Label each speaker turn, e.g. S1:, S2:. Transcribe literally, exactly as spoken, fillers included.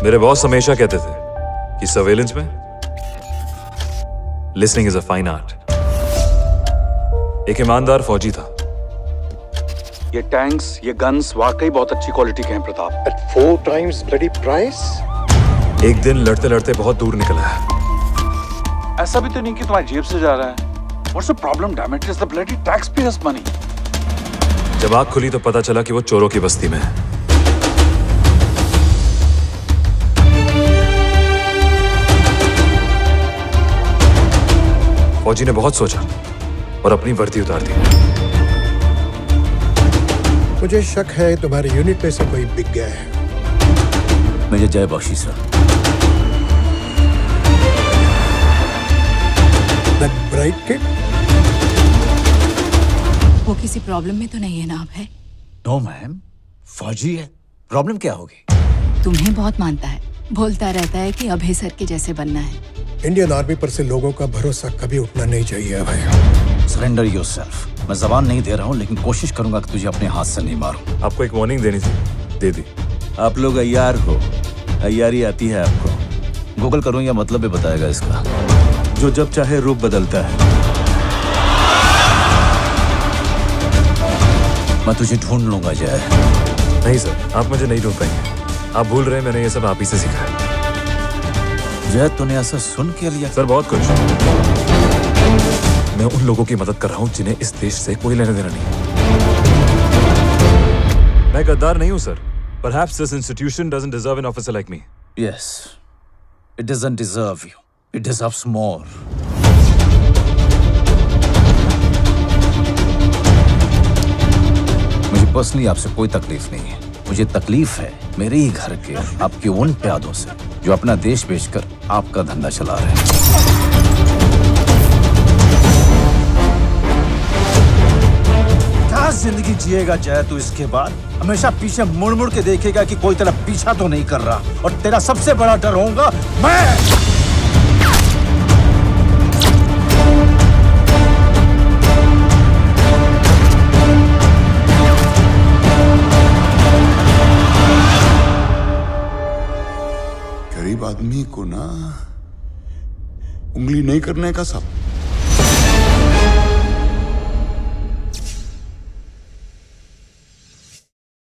S1: मेरे बॉस हमेशा कहते थे कि सर्वेलेंस में listening is a fine art. एक ईमानदार फौजी था।
S2: ये टैंक्स, ये गन्स वाकई बहुत अच्छी क्वालिटी के हैं Pratap.
S3: At four times bloody price?
S1: एक दिन लड़ते लड़ते बहुत दूर निकला है।
S2: ऐसा भी तो नहीं कि तुम्हारी जेब से जा रहा है। What's the problem, damn it? It's the bloody taxpayers' money.
S1: जब आँख खुली तो पता चला कि वो चोरों की बस्ती में है। फौजी ने बहुत सोचा और अपनी वर्दी उतार दी।
S3: मुझे शक है तुम्हारे यूनिट में से कोई बिक गया है।
S4: मुझे Jay Bakshi sir.
S3: That bright kid?
S5: वो किसी प्रॉब्लम में तो नहीं है ना अब है?
S4: नो मैम, फौजी है, प्रॉब्लम क्या होगी?
S5: तुम्हें बहुत मानता है, बोलता रहता है कि अभय सर के जैसे बनना है।
S3: इंडियन आर्मी पर से लोगों का भरोसा कभी उठना नहीं चाहिए भाई।
S4: Surrender yourself. मैं जबान नहीं दे रहा हूँ, लेकिन कोशिश करूंगा कि तुझे अपने हाथ से नहीं मारूं।
S1: आपको एक वार्निंग देनी थी, दे दी।
S4: आप लोग अय्यार हो, अय्यारी आती है आपको। गूगल करूं या मतलब भी बताएगा इसका। जो जब चाहे रूप बदलता है। मैं तुझे ढूंढ लूंगा जय।
S1: नहीं सर, आप मुझे नहीं ढूंढ पाएंगे। आप भूल रहे हैं मैंने ये सब आप ही से सीखा है।
S4: जय, तूने ऐसा सुन के लिया?
S1: सर बहुत कुछ। मैं उन लोगों की मदद कर रहा हूं जिन्हें इस देश से कोई लेना देना नहीं। मैं गद्दार नहीं हूं sir. Perhaps this institution doesn't deserve an officer like me.
S4: Yes, it doesn't deserve you. It deserves more. मुझे पर्सनली आपसे कोई तकलीफ नहीं है। मुझे तकलीफ है मेरे ही घर के आपके उन प्यादों से जो अपना देश बेचकर आपका धंधा चला रहे हैं। क्या जिंदगी जिएगा जय तू इसके बाद? हमेशा पीछे मुड़ मुड़ के देखेगा कि कोई तेरा पीछा तो नहीं कर रहा, और तेरा सबसे बड़ा डर होऊंगा मैं।
S6: गरीब आदमी को ना उंगली नहीं करने का सब